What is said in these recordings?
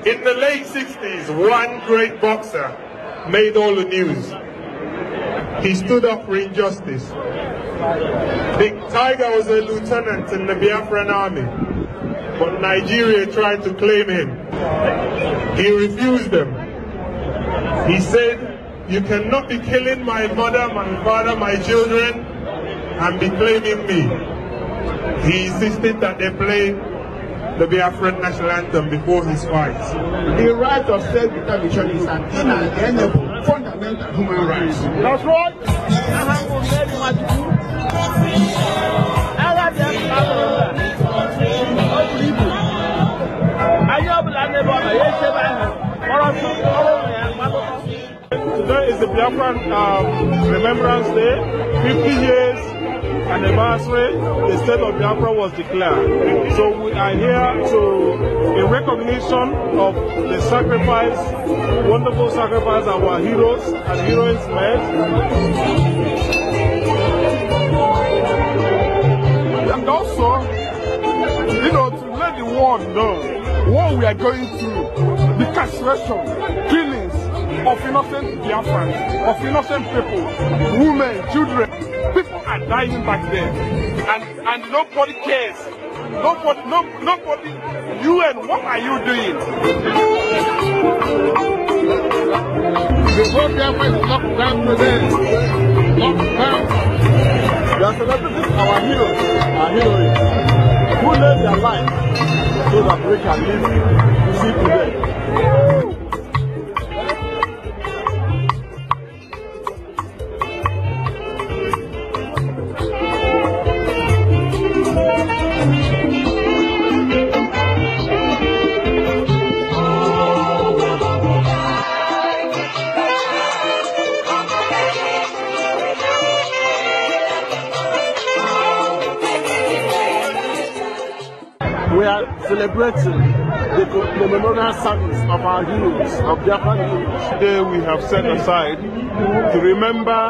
In the late 60s, one great boxer made all the news. He stood up for injustice. Dick Tiger was a lieutenant in the Biafran army, but Nigeria tried to claim him. He refused them. He said, "You cannot be killing my mother, my father, my children, and be claiming me." He insisted that they play the Biafran national anthem before his fight. The right of self-determination is an inalienable fundamental human right. That's right. Today is the Biafran Remembrance Day, 50 years anniversary. The state of Biafra was declared. So we are here in recognition of the sacrifice, wonderful sacrifice of our heroes and heroines made. And also, to let the world know what we are going through, the castration, killings of innocent Biafrans, of innocent people, women, children. People are dying back there, and nobody cares. Nobody. UN, what are you doing? The whole Biafra is locked down today. Locked down. We are celebrating our heroes, our heroines, who laid their lives so that we can live to see today. We are celebrating the memorial service of our heroes, of Biafran heroes. Today we have set aside to remember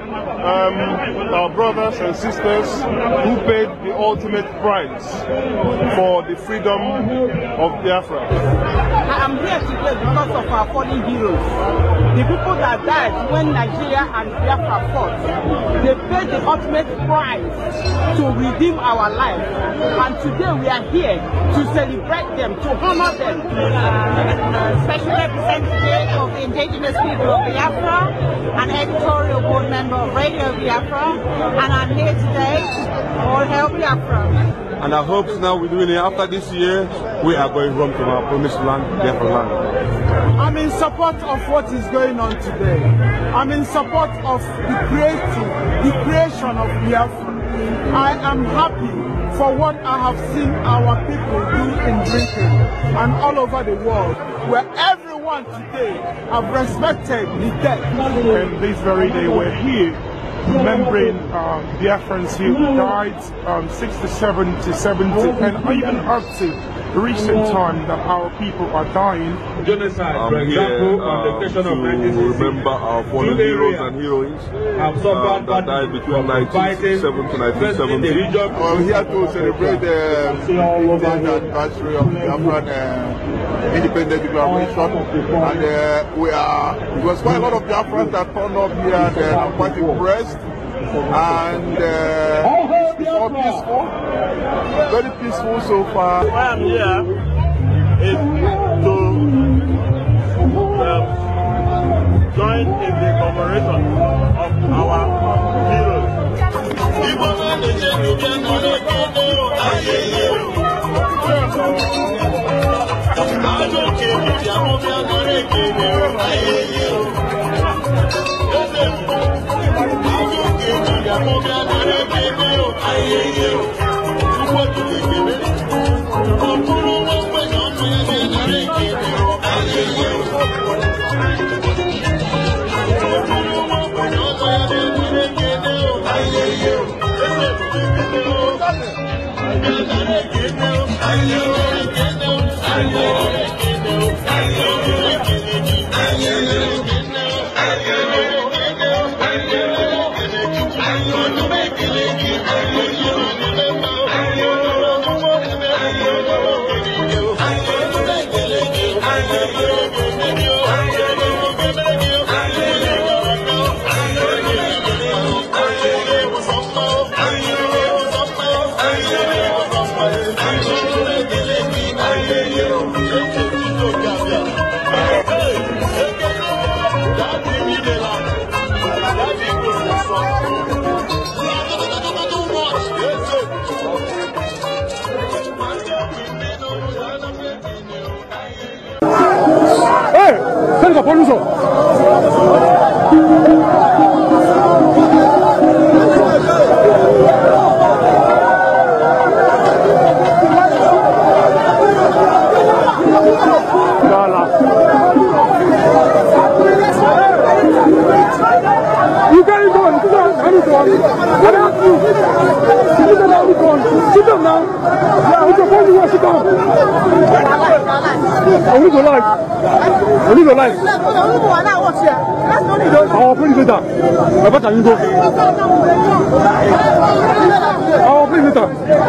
our brothers and sisters who paid the ultimate price for the freedom of Biafra. I am here today because of our fallen heroes. The people that died when Nigeria and Biafra fought. They paid the ultimate price to redeem our life. And today we are here to celebrate them, to honor them. Special representative of the indigenous people of Biafra, an editorial board member of Radio Biafra, and I'm here today to all hail Biafra. And our hopes now we're doing it after this year, we are going home to our promised land, Biafra land. I'm in support of what is going on today. I'm in support of the creation of Biafra. I am happy for what I have seen our people do in Britain and all over the world, where everyone today have respected the dead. And this very day we're here remembering Biafrans who died 67 to 70 and even up to recent time that our people are dying. Genocide, for example, on the question of 1960. Remember our fallen heroes and heroines that died between 1967 to 1970. We're here to celebrate the 50th anniversary of the Biafran independent declaration, and it was quite a lot of Biafrans that turned up here, and I'm quite impressed. And it's all peaceful, very peaceful so far. Why I'm here is to join in the commemoration of our heroes. Poluso. You can't go on. Sit down now. With your phone, you want to sit down. I want to go live. I want to go live. I'll play later. My better you go. I'll play later.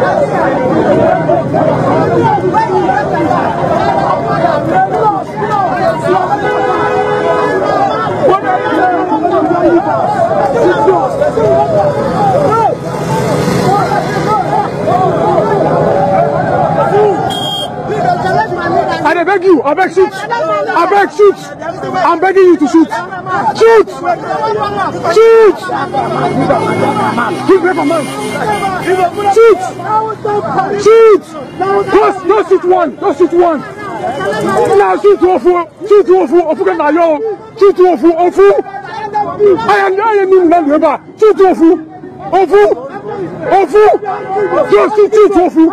I beg you, I beg shoot. I beg shoot. I'm begging you to shoot. Shoot! Shoot! Give me a man. Shoot! Shoot! Don't shoot one. Don't shoot one. Now shoot Ofu. Shoot Ofu. Ofu can now. Shoot Ofu. Ofu. I am in Nandreba. Shoot Ofu. Ofu. Ofu. Just shoot Ofu.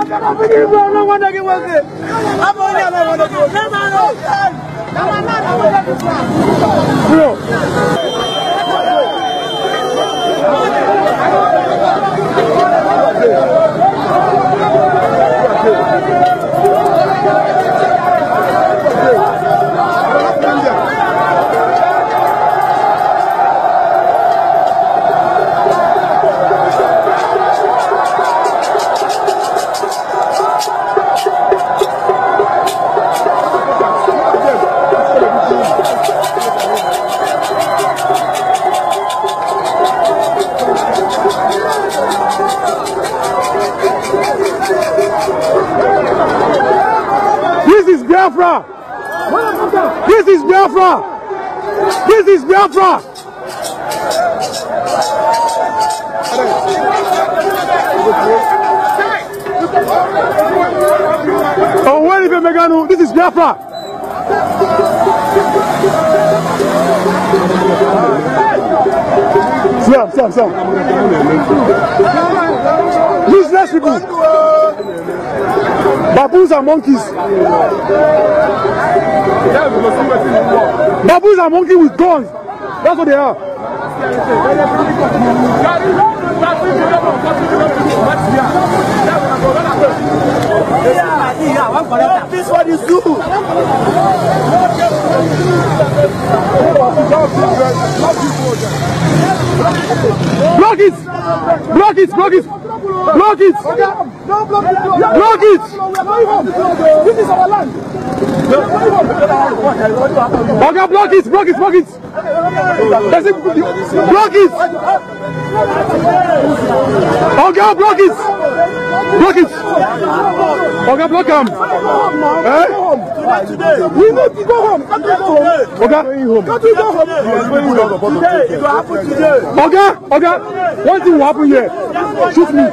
This is Biafra! This is Biafra! This is Biafra! Oh, where is the Meganu? This is Biafra! Sam. Useless people! Baboons and monkeys. Baboons and monkeys with guns. That's what they are. This one is good. Block it! Block it! Block it! Block it! Block it! This is our land. Okay, block it! Block it! Block it! Block it! Okay, block it! Block it! Okay, block him! Eh? We need to go home! Can't we go home? Okay? Can't we go home? Today, it will happen today! Okay? Okay? One thing will happen here. Shoot me!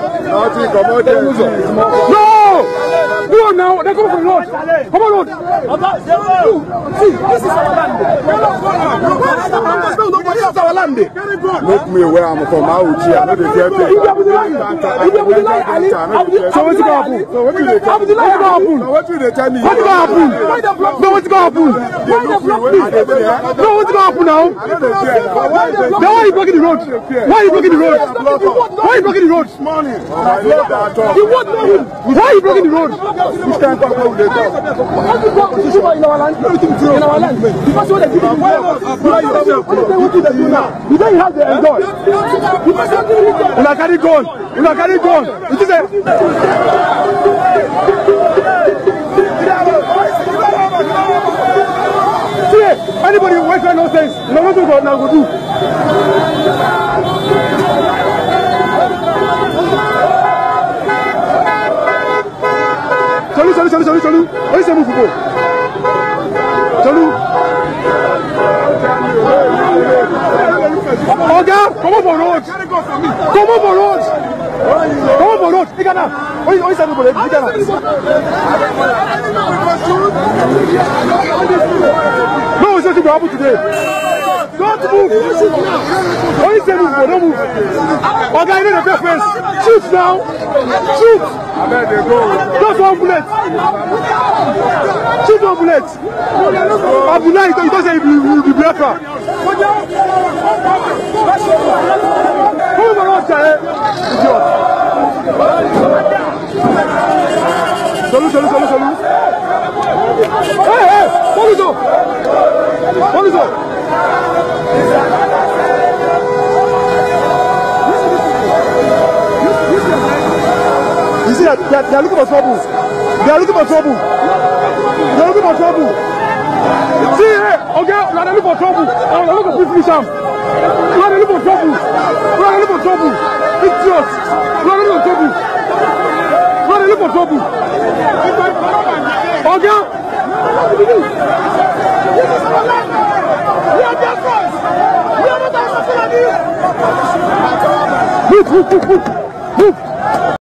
No! Go on now! They're coming from the road! Come on, road! See, this is our land! This is our land! Make me where I'm from. I will cheer. I know they get paid. So what's going to happen? So what's going to happen? What's going to happen? No, what's going to happen? No, what's going to happen now? Now why are you blocking the road? Why are you blocking the road? Why are you blocking the road? You want money? Why are you blocking the road? This time in our land. In our land. Because what they do now. You don't have the endorse. You are carrying gun. You are carrying gun. It is a... See, anybody who waits for nonsense, no one will go now. Go do. Salut. Oui, c'est mon football. Salut. Regarde, comment pour l'autre? Comment pour l'autre? Comment pour l'autre? Igana. Oui, c'est mon football. Igana. Non, c'est tout. will happen today. Don't move. Only say move, don't move. Okay, you know the first. Shoot now. Shoot. Just one bullet. Shoot one bullet. Abdullah, you don't say you will be Biafra. Who will not say it? Idiot. Salut. Hey, police. You see that they are looking for trouble. See, hey, okay, they are looking for trouble. They are looking for trouble. Idiot. They are looking for trouble. Okay. We are their friends. We are not our society. Move.